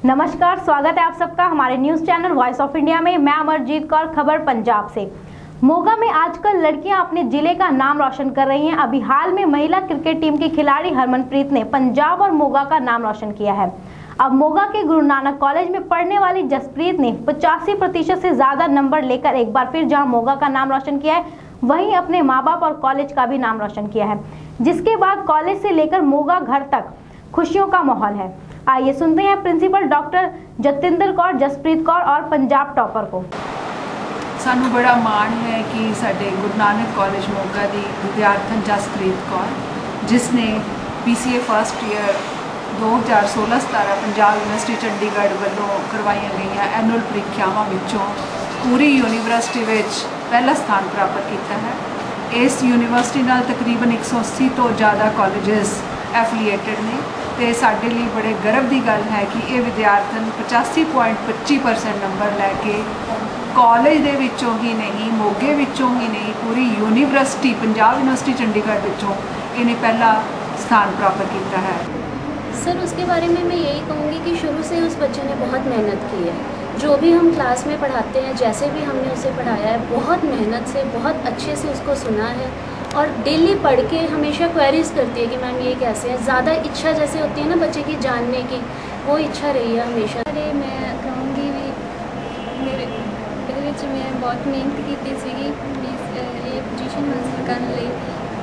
नमस्कार, स्वागत है आप सबका हमारे news channel voice of India में। मैं अमरजीत कौर, खबर पंजाब से। मोगा में आजकल लड़कियां अपने जिले का नाम रोशन कर रही हैं। अभी हाल में महिला क्रिकेट टीम की खिलाड़ी हरमनप्रीत ने पंजाब और मोगा का नाम रोशन किया है। अब मोगा के गुरु नानक कॉलेज में पढ़ने वाली जसप्रीत ने 85% से ज्यादा नंबर लेकर एक बार फिर जहां मोगा का नाम रोशन किया है, वहीं अपने माँ बाप और कॉलेज का भी नाम रोशन किया है, जिसके बाद कॉलेज से लेकर मोगा घर तक खुशियों का माहौल है। आइए सुनते हैं प्रिंसिपल डॉक्टर जतिंदर कौर, जसप्रीत कौर और पंजाब टॉपर को। सानू बड़ा माण है कि साडे गुरु नानक कॉलेज मोगा की विद्यार्थन जसप्रीत कौर, जिसने PCA first year 2016-17 Punjab university Chandigarh वालों करवाई गई एनुअल परीक्षावां विचों पूरी यूनीवर्सिटी विच पहला स्थान प्राप्त किया है। इस यूनीवर्सिटी नाल तकरीबन 180 तो ज़्यादा कॉलेजेस एफिलीएटेड ने तो साडे लिए बड़े गर्व की गल है कि ये विद्यार्थन 85.25% नंबर लैके कॉलेज दे विचों ही नहीं, मोगे विचों ही नहीं, पूरी यूनीवर्सिटी पंजाब यूनिवर्सिटी चंडीगढ़ विचों इन्हें पहला स्थान प्राप्त किया है। सर, उसके बारे में मैं यही कहूँगी कि शुरू से उस बच्चे ने बहुत मेहनत की है। जो भी हम क्लास में पढ़ाते हैं, जैसे भी हमने उसे पढ़ाया है, बहुत मेहनत से, बहुत अच्छे से उसको सुना है और डेली पढ़ के हमेशा क्वेरीज करती है कि मैम ये कैसे है। ज़्यादा इच्छा जैसे होती है ना बच्चे की जानने की, वो इच्छा रही है हमेशा। अरे मैं कहूँगी भी मेरे मैं बहुत मेहनत की सी ये पोजीशन हासिल करने लिए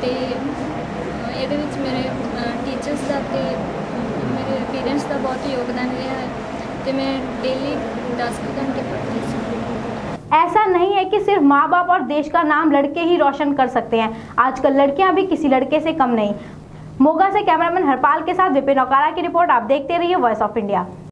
तो मेरे टीचर्स का मेरे पेरेंट्स का बहुत योगदान रहा है तो मैं डेली 10 घंटे पढ़ती थी। ऐसा नहीं है कि सिर्फ माँ बाप और देश का नाम लड़के ही रोशन कर सकते हैं, आजकल लड़कियां भी किसी लड़के से कम नहीं। मोगा से कैमरामैन हरपाल के साथ विपिन औकारा की रिपोर्ट। आप देखते रहिए वॉइस ऑफ इंडिया।